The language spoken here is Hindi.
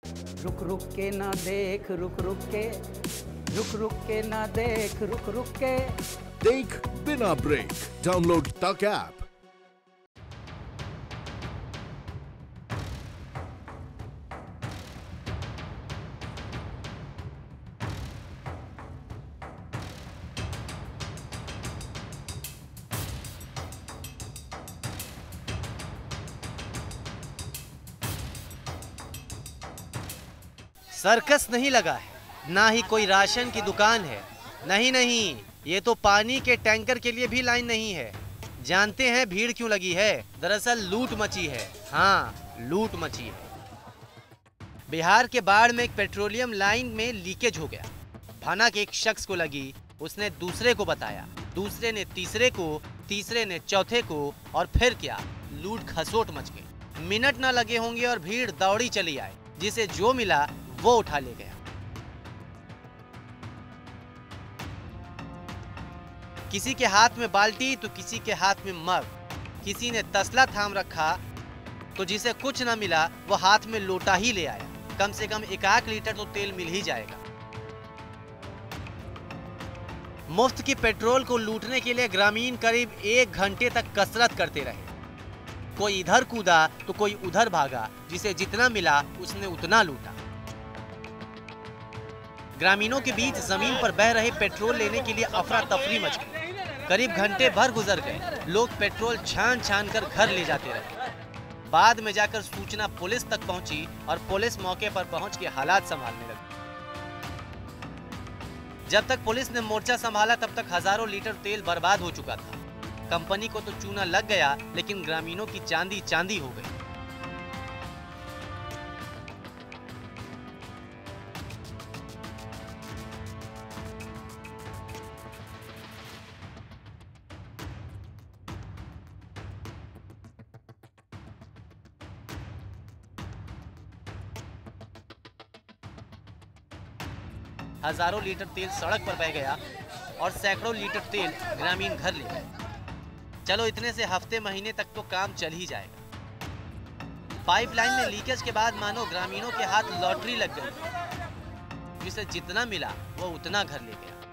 रुक रुक के ना देख, रुक रुक के, रुक रुक के ना देख, रुक रुक के। देख बिना ब्रेक। डाउनलोड तक ऐप। सर्कस नहीं लगा है, ना ही कोई राशन की दुकान है। नहीं नहीं, ये तो पानी के टैंकर के लिए भी लाइन नहीं है। जानते हैं भीड़ क्यों लगी है? दरअसल लूट मची है। हाँ, लूट मची है। बिहार के बाढ़ में एक पेट्रोलियम लाइन में लीकेज हो गया। भनक एक शख्स को लगी, उसने दूसरे को बताया, दूसरे ने तीसरे को, तीसरे ने चौथे को, और फिर क्या, लूट खसोट मच गई। मिनट ना लगे होंगे और भीड़ दौड़ी चली आई। जिसे जो मिला वो उठा ले गया। किसी के हाथ में बाल्टी तो किसी के हाथ में मग। किसी ने तसला थाम रखा तो जिसे कुछ ना मिला वो हाथ में लोटा ही ले आया। कम से कम 1 लीटर तो तेल मिल ही जाएगा। मुफ्त की पेट्रोल को लूटने के लिए ग्रामीण करीब 1 घंटे तक कसरत करते रहे। कोई इधर कूदा तो कोई उधर भागा। जिसे जितना मिला उसने उतना लूटा। ग्रामीणों के बीच जमीन पर बह रहे पेट्रोल लेने के लिए अफरा तफरी मच गई। करीब घंटे भर गुजर गए। लोग पेट्रोल छान छान कर घर ले जाते रहे। बाद में जाकर सूचना पुलिस तक पहुंची और पुलिस मौके पर पहुंच के हालात संभालने लगी। जब तक पुलिस ने मोर्चा संभाला तब तक हजारों लीटर तेल बर्बाद हो चुका था। कंपनी को तो चूना लग गया, लेकिन ग्रामीणों की चांदी चांदी हो गई। हजारों लीटर तेल सड़क पर बह गया और सैकड़ों लीटर तेल ग्रामीण घर ले गए। चलो इतने से हफ्ते महीने तक तो काम चल ही जाएगा। पाइपलाइन में लीकेज के बाद मानो ग्रामीणों के हाथ लॉटरी लग गई। जिसे जितना मिला वो उतना घर ले गया।